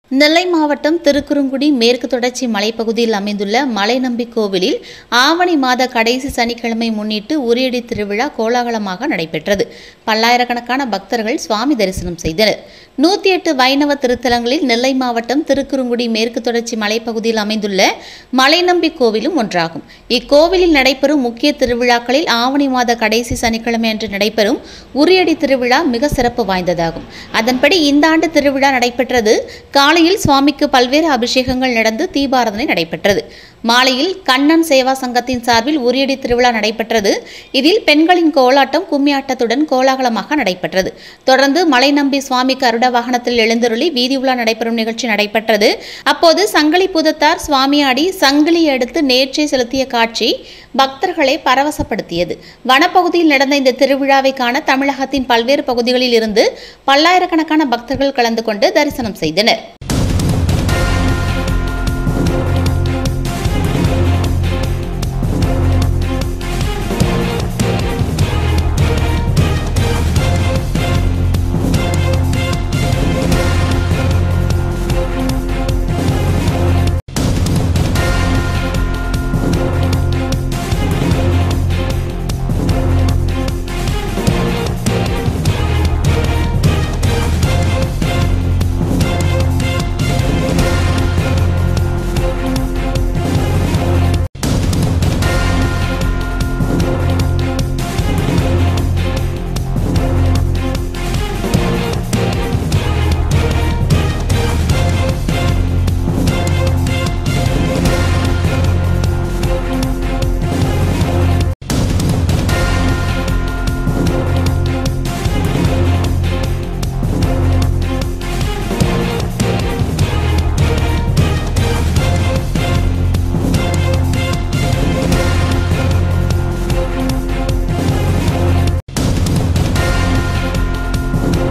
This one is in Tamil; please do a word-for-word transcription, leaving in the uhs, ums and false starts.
நெல்லை மாவட்டம் திருக்குறுங்குடி மேற்கு தொடர்ச்சி மலைப்பகுதியில் அமைந்துள்ள மலைநம்பி கோவிலில் ஆவணி மாத கடைசி சனிக்கிழமை முன்னிட்டு உரியடி திருவிழா கோலாகலமாக நடைபெற்றது. பல்லாயிரக்கணக்கான பக்தர்கள் சுவாமி தரிசனம் செய்தனர். நூற்றி எட்டு வைணவ திருத்தலங்களில் நெல்லை மாவட்டம் திருக்குறுங்குடி மேற்கு தொடர்ச்சி மலைப்பகுதியில் அமைந்துள்ள மலைநம்பி கோவிலும் ஒன்றாகும். இக்கோவிலில் நடைபெறும் முக்கிய திருவிழாக்களில் ஆவணி மாத கடைசி சனிக்கிழமை அன்று நடைபெறும் உரியடி திருவிழா மிக சிறப்பு வாய்ந்ததாகும். அதன்படி இந்த ஆண்டு திருவிழா நடைபெற்றது. காலையில் சுவாமிக்கு பல்வேறு அபிஷேகங்கள் நடந்து தீபாராதனை நடைபெற்றது. மாலையில் கண்ணன் சேவா சங்கத்தின் சார்பில் உரியடி திருவிழா நடைபெற்றது. இதில் பெண்களின் கோலாட்டம் கும்மியாட்டத்துடன் கோலாகலமாக நடைபெற்றது. தொடர்ந்து மலைநம்பி சுவாமிக்கு அருட வாகனத்தில் எழுந்தருளி வீதி உலா நடைபெறும் நிகழ்ச்சி நடைபெற்றது. அப்போது சங்கிலி பூதத்தார் சுவாமியாடி சங்கிலி எடுத்து நேர்ச்சை செலுத்திய காட்சி பக்தர்களை பரவசப்படுத்தியது. வனப்பகுதியில் நடந்த இந்த திருவிழாவை காண தமிழகத்தின் பல்வேறு பகுதிகளில் இருந்து பல்லாயிரக்கணக்கான பக்தர்கள் கலந்து கொண்டு தரிசனம் செய்தனர்.